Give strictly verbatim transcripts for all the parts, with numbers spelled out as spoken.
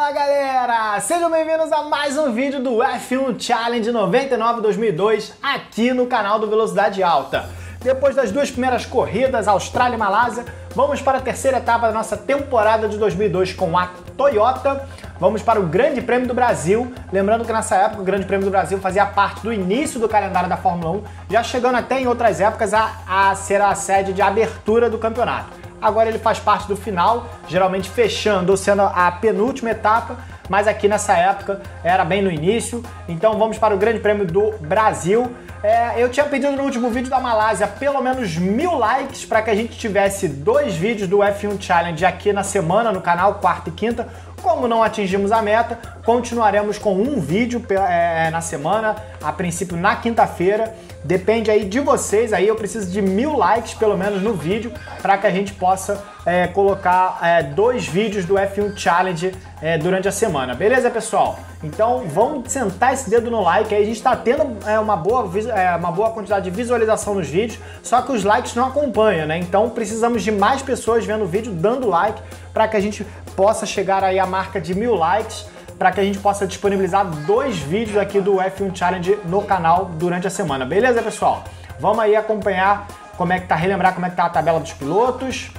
Fala galera, sejam bem-vindos a mais um vídeo do F um Challenge noventa e nove dois mil e dois aqui no canal do Velocidade Alta. Depois das duas primeiras corridas, Austrália e Malásia, vamos para a terceira etapa da nossa temporada de dois mil e dois com a Toyota. Vamos para o Grande Prêmio do Brasil, lembrando que nessa época o Grande Prêmio do Brasil fazia parte do início do calendário da Fórmula um, já chegando até em outras épocas a, a ser a sede de abertura do campeonato. Agora ele faz parte do final, geralmente fechando ou sendo a penúltima etapa, mas aqui nessa época era bem no início. Então vamos para o Grande Prêmio do Brasil. É, eu tinha pedido no último vídeo da Malásia pelo menos mil likes para que a gente tivesse dois vídeos do F um Challenge aqui na semana no canal, quarta e quinta. Como não atingimos a meta, continuaremos com um vídeo é, na semana, a princípio na quinta-feira. Depende aí de vocês, aí eu preciso de mil likes pelo menos no vídeo para que a gente possa é, colocar é, dois vídeos do F um Challenge é, durante a semana, beleza pessoal? Então vamos sentar esse dedo no like, aí a gente está tendo é, uma, boa, é, uma boa quantidade de visualização nos vídeos, só que os likes não acompanham, né? Então precisamos de mais pessoas vendo o vídeo, dando like, para que a gente possa chegar aí à marca de mil likes, para que a gente possa disponibilizar dois vídeos aqui do F um Challenge no canal durante a semana, beleza pessoal? Vamos aí acompanhar como é que tá, relembrar como é que tá a tabela dos pilotos.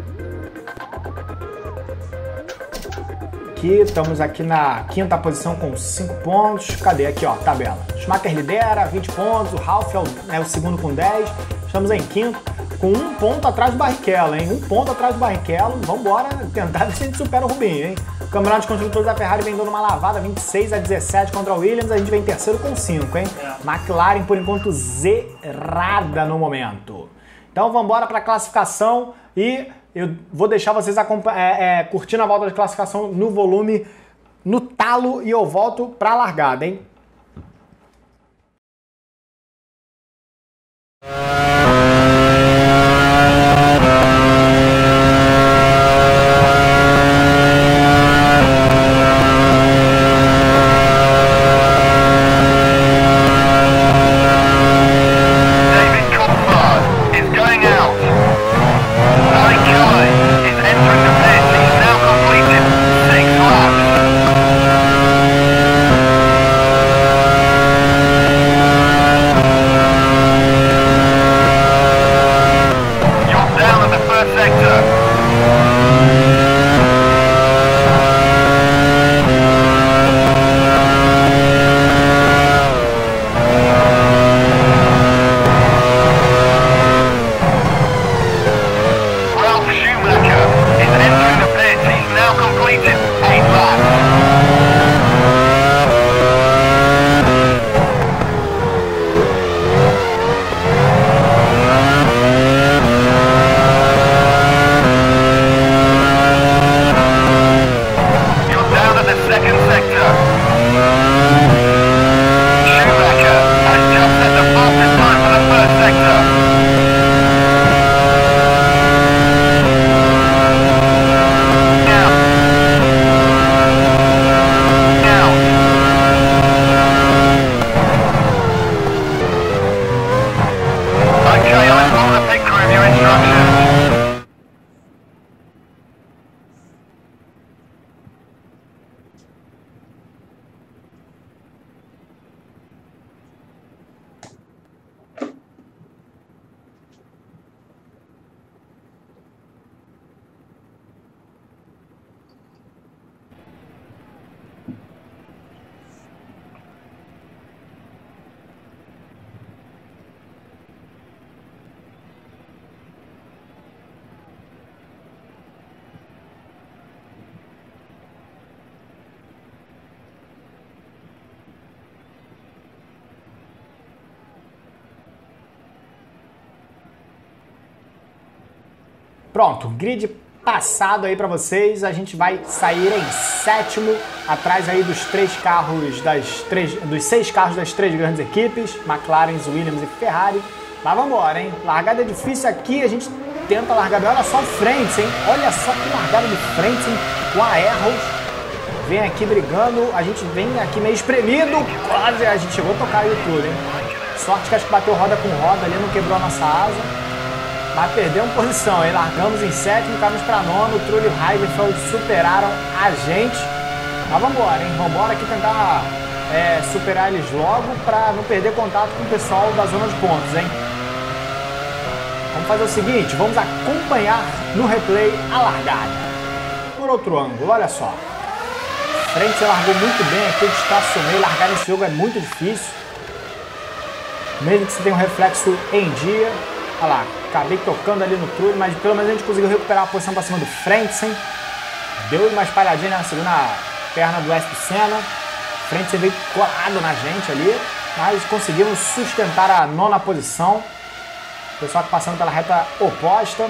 Aqui, estamos aqui na quinta posição com cinco pontos. Cadê aqui, ó, tabela? Schumacher lidera, vinte pontos, o Ralf é o, é o segundo com dez. Estamos em quinto, com um ponto atrás do Barrichello, hein? Um ponto atrás do Barrichello. Vamos embora tentar ver se a gente supera o Rubinho, hein? O Campeonato de Construtores da Ferrari vem dando uma lavada, vinte e seis a dezessete contra o Williams. A gente vem em terceiro com cinco, hein? É. McLaren, por enquanto, zerada no momento. Então vamos embora para a classificação e eu vou deixar vocês é, é, curtindo a volta de classificação no volume, no talo, e eu volto para a largada, hein? Pronto, grid passado aí para vocês, a gente vai sair em sétimo, atrás aí dos três carros, das três, dos seis carros das três grandes equipes, McLaren, Williams e Ferrari. Mas vamos embora, hein? Largada difícil aqui, a gente tenta largar bem. Olha só o frente, hein? Olha só que largada de frente, hein? Com a Arrows. Vem aqui brigando, a gente vem aqui meio espremido, quase a gente chegou a tocar aí tudo, hein? Sorte que acho que bateu roda com roda ali, não quebrou a nossa asa. Mas perdemos posição, hein? Largamos em sétimo, estávamos para nono, o Trulli e o Heidfeld superaram a gente. Mas vambora, hein? Vambora aqui tentar é, superar eles logo pra não perder contato com o pessoal da zona de pontos, hein? Vamos fazer o seguinte, vamos acompanhar no replay a largada. Por outro ângulo, olha só. Frente você largou muito bem aqui, eu estacionei, largar nesse jogo é muito difícil. Mesmo que você tenha um reflexo em dia. Olha lá, acabei tocando ali no Trulli, mas pelo menos a gente conseguiu recuperar a posição para cima do Frentzen. Deu uma espalhadinha na segunda perna do Ayrton Senna. Frentzen veio colado na gente ali, mas conseguimos sustentar a nona posição. O pessoal passando pela reta oposta.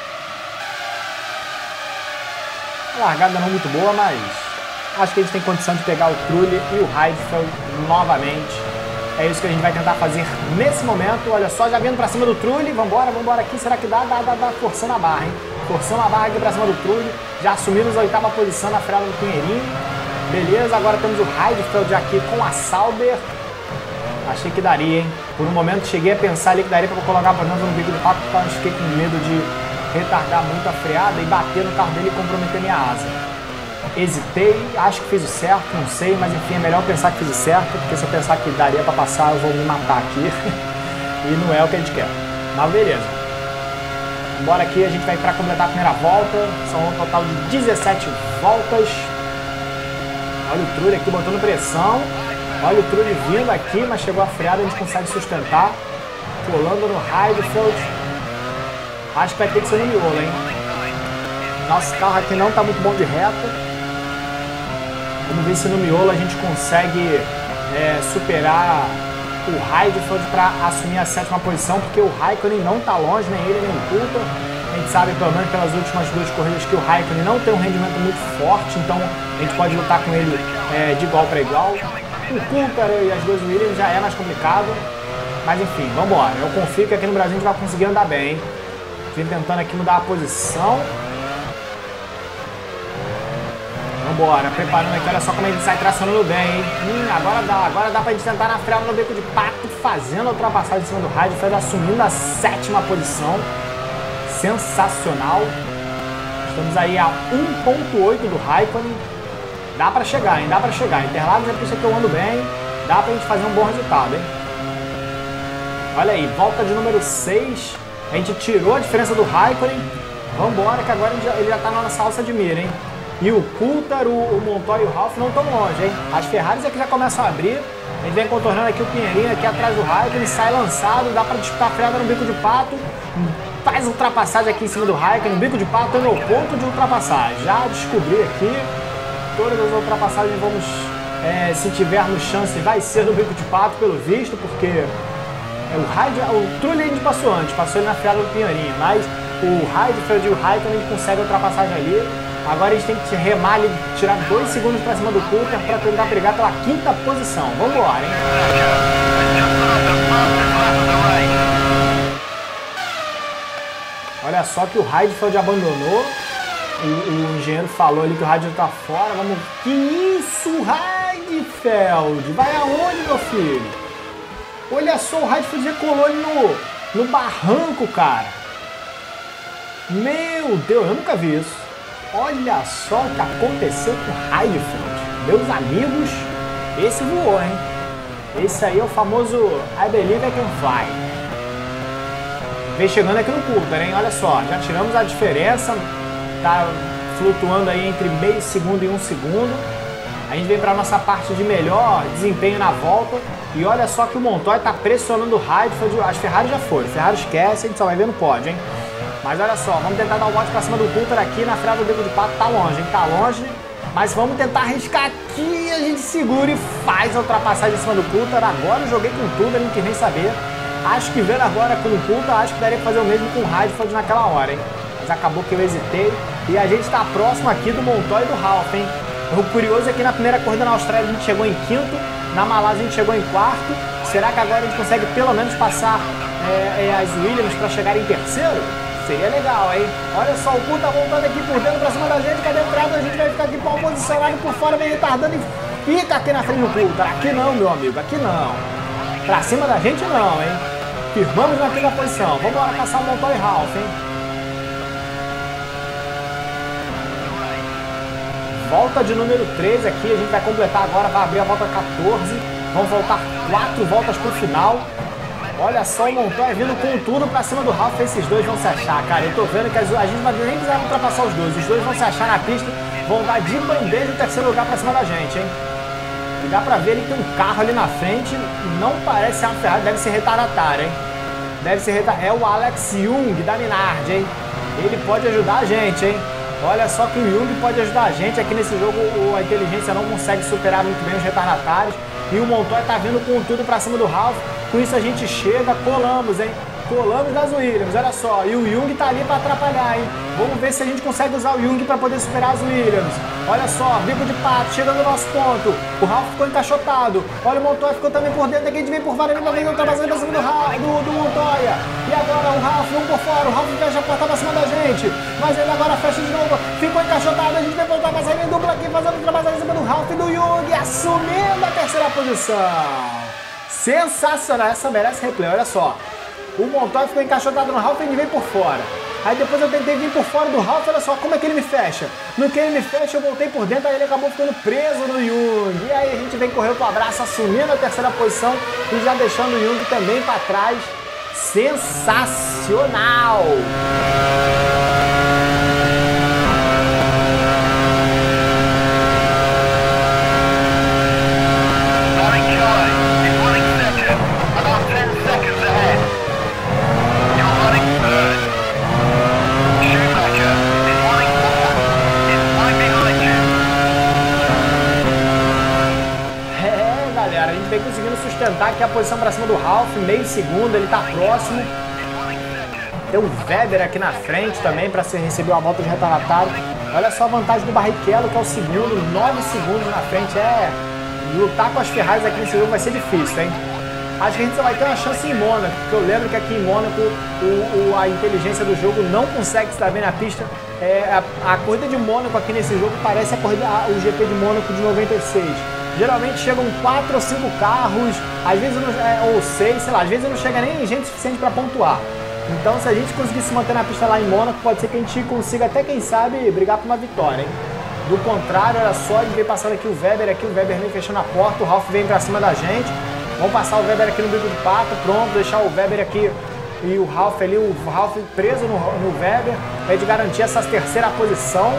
A largada não muito boa, mas acho que a gente tem condição de pegar o Trulli e o Heidfeld novamente. É isso que a gente vai tentar fazer nesse momento. Olha só, já vindo pra cima do Trulli. Vambora, vambora aqui. Será que dá? Dá, dá, dá. Forçando a barra, hein? Forçando a barra aqui pra cima do Trulli. Já assumimos a oitava posição na freada do Pinheirinho. Beleza, agora temos o Heidfeld aqui com a Sauber. Achei que daria, hein? Por um momento cheguei a pensar ali que daria pra colocar pra dentro no bico do papo, porque eu fiquei com medo de retardar muito a freada e bater no carro dele e comprometer minha asa. Hesitei, acho que fiz o certo, não sei, mas enfim, é melhor pensar que fiz o certo, porque se eu pensar que daria pra passar, eu vou me matar aqui. E não é o que a gente quer. Mas beleza. Bora aqui, a gente vai pra completar a primeira volta. São um total de dezessete voltas. Olha o Trulli aqui botando pressão. Olha o Trulli vindo aqui, mas chegou a freada, a gente consegue sustentar. Colando no Heidfeld. Acho que vai ter que ser no miolo, hein? Nosso carro aqui não tá muito bom de reta. Vamos ver se no miolo a gente consegue é, superar o Heidfeld para assumir a sétima posição, porque o Raikkonen não tá longe, nem ele, nem o Coulthard. A gente sabe, pelo menos pelas últimas duas corridas, que o Raikkonen não tem um rendimento muito forte, então a gente pode lutar com ele é, de igual para igual. O Coulthard e as duas Williams já é mais complicado, mas enfim, vamos embora. Eu confio que aqui no Brasil a gente vai conseguir andar bem, hein? Vim tentando aqui mudar a posição. Vambora, preparando aqui, olha só como a gente sai tracionando bem, hein? Hum, agora dá, agora dá pra gente tentar na freada no beco de pato, fazendo a ultrapassagem em cima do Heidfeld, assumindo a sétima posição. Sensacional. Estamos aí a um ponto oito do Raikkonen. Dá pra chegar, hein? Dá pra chegar. Interlagos é por isso que eu ando bem. Dá pra gente fazer um bom resultado, hein? Olha aí, volta de número seis. A gente tirou a diferença do Raikkonen. Vambora, que agora ele já, ele já tá na nossa alça de mira, hein? E o Coulthard, o, o Montoya e o Ralf não estão longe, hein? As Ferraris aqui já começam a abrir. A gente vem contornando aqui o Pinheirinho aqui atrás do Raikkonen, sai lançado, dá pra disputar a freada no bico de pato. Faz ultrapassagem aqui em cima do Raikkonen, o bico de pato é no ponto de ultrapassagem. Já descobri aqui, todas as ultrapassagens vamos, é, se tivermos chance, vai ser no bico de pato, pelo visto, porque o, Heide, o Trulli a gente passou antes, passou ele na freada do Pinheirinho, mas o Heidfeld e o Raikkonen conseguem a ultrapassagem ali. Agora a gente tem que remar ali, tirar dois segundos para cima do Coulthard para tentar brigar pela quinta posição. Vamos embora, hein? Olha só que o Heidfeld abandonou. O, o engenheiro falou ali que o rádio tá fora. Vamos. Que isso, Heidfeld? Vai aonde, meu filho? Olha só, o Heidfeld recolou ali no, no barranco, cara. Meu Deus, eu nunca vi isso. Olha só o que aconteceu com o Heidfeld. Meus amigos, esse voou, hein? Esse aí é o famoso I Believe I Can Fly. Vem chegando aqui no Coulthard, hein? Olha só, já tiramos a diferença. Tá flutuando aí entre meio segundo e um segundo. A gente vem para nossa parte de melhor desempenho na volta. E olha só que o Montoya tá pressionando o Heidfeld. As Ferrari já foram. Ferrari esquece, a gente só vai ver no pódio, hein? Mas olha só, vamos tentar dar um bote pra cima do Coulthard aqui na freada do bico de pato. Tá longe, hein? Tá longe. Mas vamos tentar arriscar aqui. A gente segura e faz a ultrapassagem em cima do Coulthard. Agora eu joguei com tudo, ele não quis nem saber. Acho que vendo agora com o Coulthard, acho que daria pra fazer o mesmo com o Heidfeld naquela hora, hein? Mas acabou que eu hesitei. E a gente tá próximo aqui do Montoya e do Ralf, hein? O curioso é que na primeira corrida na Austrália a gente chegou em quinto. Na Malásia a gente chegou em quarto. Será que agora a gente consegue pelo menos passar é, é, as Williams para chegar em terceiro? Seria legal, hein? Olha só, o Coulthard voltando aqui por dentro pra cima da gente. Cadê o freado? A gente vai ficar aqui mal posicionado por fora, vem retardando e fica aqui na frente do Coulthard. Aqui não, meu amigo, aqui não. Pra cima da gente não, hein? Firmamos na quinta posição. Vamos embora passar o Montoya e Ralf, hein? volta de número treze aqui, a gente vai completar agora, vai abrir a volta quatorze, vão voltar quatro voltas pro final. Olha só o Montoya vindo com tudo pra cima do Ralf, esses dois vão se achar, cara. Eu tô vendo que a gente vai nem precisar ultrapassar os dois, os dois vão se achar na pista, vão dar de bandeja o terceiro lugar pra cima da gente, hein. E dá pra ver ele tem um carro ali na frente, não parece ser uma Ferrari, deve ser retardatário, hein. Deve ser retardatário, é o Alex Young da Minardi, hein. Ele pode ajudar a gente, hein. Olha só que o Young pode ajudar a gente, aqui nesse jogo a inteligência não consegue superar muito bem os retardatários. E o Montoya tá vindo com tudo pra cima do Ralf. Com isso a gente chega, colamos, hein? Colamos das Williams, olha só. E o Young tá ali pra atrapalhar, hein? Vamos ver se a gente consegue usar o Young pra poder superar as Williams. Olha só, bico de pato, chegando no nosso ponto. O Ralf ficou encaixotado. Olha, o Montoya ficou também por dentro. Aqui a gente vem por varanda, pra ver o ultrapassagem pra cima do, do, do Montoya. E agora o Ralf, vamos por fora. O Ralf fecha a porta pra cima da gente. Mas ele agora fecha de novo. Ficou encaixotado. A gente vem por ultrapassagem em dupla aqui, fazendo ultrapassagem em cima do Ralf e do Young, assumindo a terceira posição. Sensacional, essa merece replay, olha só. O Montoya ficou encaixotado no Ralf e ele veio por fora. Aí depois eu tentei vir por fora do Ralf, olha só como é que ele me fecha. No que ele me fecha, eu voltei por dentro, aí ele acabou ficando preso no Young. E aí a gente vem correr pro abraço, assumindo a terceira posição e já deixando o Young também para trás. Sensacional! Vem conseguindo sustentar aqui a posição para cima do Ralf, meio segundo, ele tá próximo. Tem o Weber aqui na frente também para receber uma volta de retardatário. Olha só a vantagem do Barrichello, que é o segundo, nove segundos na frente. É, lutar com as Ferraris aqui nesse jogo vai ser difícil, hein? Acho que a gente só vai ter uma chance em Mônaco, porque eu lembro que aqui em Mônaco o, o, a inteligência do jogo não consegue se dar bem na pista. É, a, a corrida de Mônaco aqui nesse jogo parece a corrida, a, o G P de Mônaco de noventa e seis. Geralmente chegam quatro ou cinco carros, às vezes não, é, ou seis, sei lá, às vezes não chega nem gente suficiente para pontuar. Então, se a gente conseguir se manter na pista lá em Mônaco, pode ser que a gente consiga até, quem sabe, brigar por uma vitória, hein? Do contrário, olha só, a gente vem passando aqui o Weber, aqui o Weber vem fechando a porta, o Ralf vem para cima da gente. Vamos passar o Weber aqui no bico de pato, pronto, deixar o Weber aqui e o Ralf ali, o Ralf preso no, no Weber, para de garantir essa terceira posição.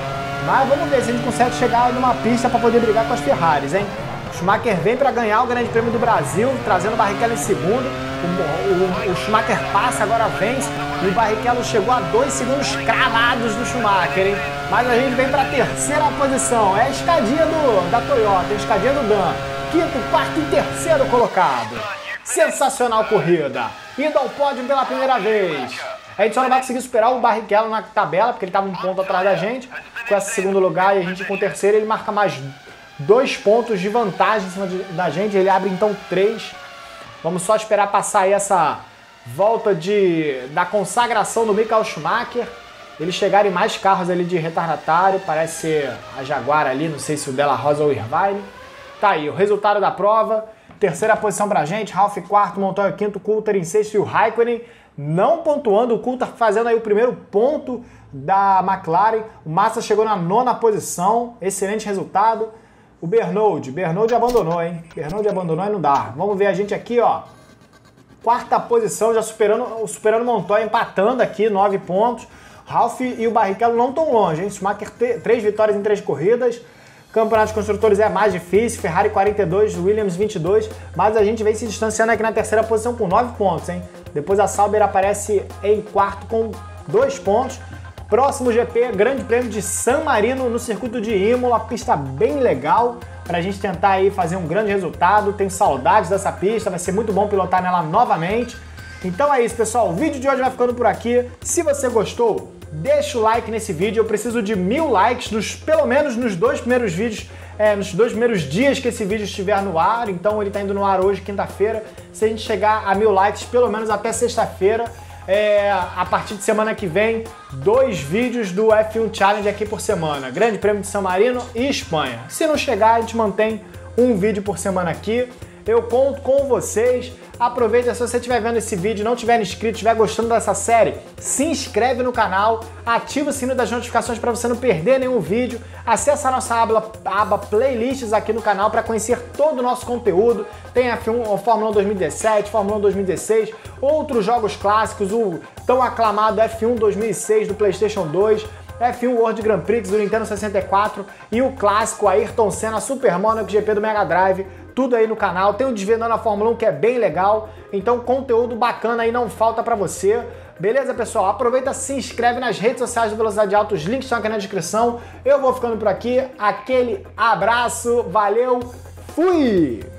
Mas vamos ver se a gente consegue chegar numa pista para poder brigar com as Ferraris, hein? O Schumacher vem para ganhar o Grande Prêmio do Brasil, trazendo o Barrichello em segundo. O, o, o Schumacher passa, agora vence. E o Barrichello chegou a dois segundos cravados do Schumacher, hein? Mas a gente vem para a terceira posição. É a escadinha do, da Toyota, a escadinha do Dan. Quinto, quarto e terceiro colocado. Sensacional corrida. Indo ao pódio pela primeira vez. A gente só não vai conseguir superar o Barrichello na tabela, porque ele estava um ponto atrás da gente. Com esse segundo lugar, e a gente com o terceiro, ele marca mais dois pontos de vantagem em cima de, da gente. Ele abre então três. Vamos só esperar passar aí essa volta de, da consagração do Michael Schumacher. Eles chegarem mais carros ali de retardatário. Parece ser a Jaguar ali, não sei se o Della Rosa ou o Irvine. Tá aí, o resultado da prova. Terceira posição pra gente, Ralf quarto, Montoya quinto, Coulter em sexto e o Raikkonen não pontuando. O Coulter fazendo aí o primeiro ponto da McLaren. O Massa chegou na nona posição, excelente resultado. O Bernold, Bernold abandonou, hein? Bernold abandonou e não dá. Vamos ver a gente aqui, ó. Quarta posição, já superando, superando o Montoya, empatando aqui, nove pontos. Ralf e o Barrichello não tão longe, hein? Schumacher, três vitórias em três corridas. Campeonato de Construtores é mais difícil, Ferrari quarenta e dois, Williams vinte e dois, mas a gente vem se distanciando aqui na terceira posição com nove pontos, hein? Depois a Sauber aparece em quarto com dois pontos. Próximo G P, Grande Prêmio de San Marino no circuito de Imola, pista bem legal pra gente tentar aí fazer um grande resultado. Tenho saudades dessa pista, vai ser muito bom pilotar nela novamente. Então é isso, pessoal, o vídeo de hoje vai ficando por aqui. Se você gostou, deixa o like nesse vídeo. Eu preciso de mil likes, nos, pelo menos nos dois primeiros vídeos, é, nos dois primeiros dias que esse vídeo estiver no ar. Então ele está indo no ar hoje, quinta-feira. Se a gente chegar a mil likes, pelo menos até sexta-feira, é, a partir de semana que vem, dois vídeos do F um Challenge aqui por semana. Grande Prêmio de San Marino e Espanha. Se não chegar, a gente mantém um vídeo por semana aqui. Eu conto com vocês. Aproveita, se você estiver vendo esse vídeo, não estiver inscrito, estiver gostando dessa série, se inscreve no canal, ativa o sino das notificações para você não perder nenhum vídeo, acessa a nossa aba, aba Playlists aqui no canal para conhecer todo o nosso conteúdo. Tem a Fórmula um dois mil e dezessete, Fórmula um dois mil e dezesseis, outros jogos clássicos, o tão aclamado F um dois mil e seis do PlayStation dois, F um World Grand Prix do Nintendo sessenta e quatro e o clássico Ayrton Senna Super Monaco G P do Mega Drive, tudo aí no canal. Tem o Desvendando a Fórmula um que é bem legal, então conteúdo bacana aí não falta pra você. Beleza, pessoal? Aproveita, se inscreve nas redes sociais do Velocidade Alta, os links estão aqui na descrição. Eu vou ficando por aqui, aquele abraço, valeu, fui!